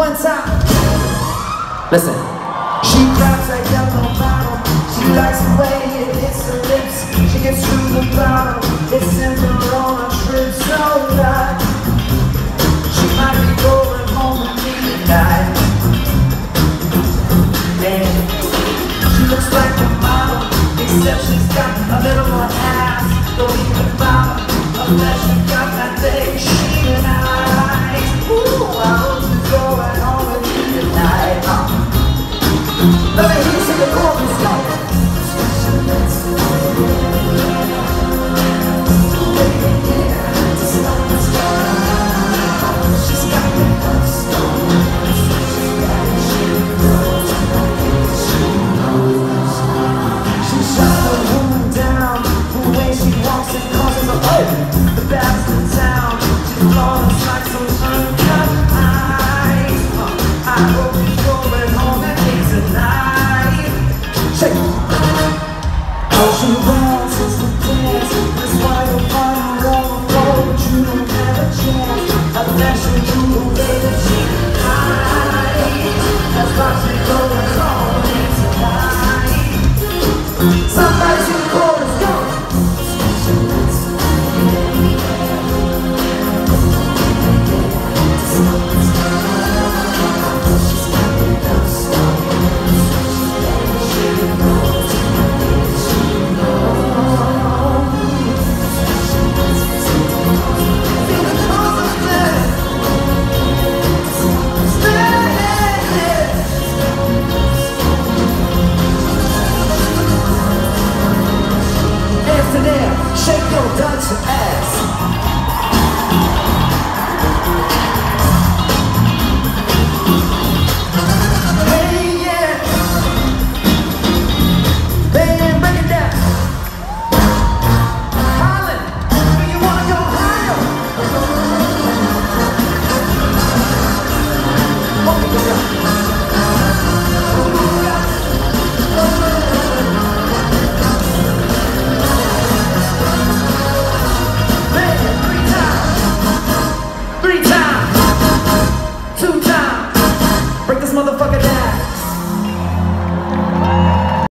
one time. Listen. She grabs a yellow bottle. She likes the way it hits her lips. She gets through the bottle. It's in her on a trip so bad. She might be going home with me tonight. And she looks like a model, except she's got a little more ass. Don't even bother unless she got that thing she and I. Ooh, I hope she's going home with me tonight. Let me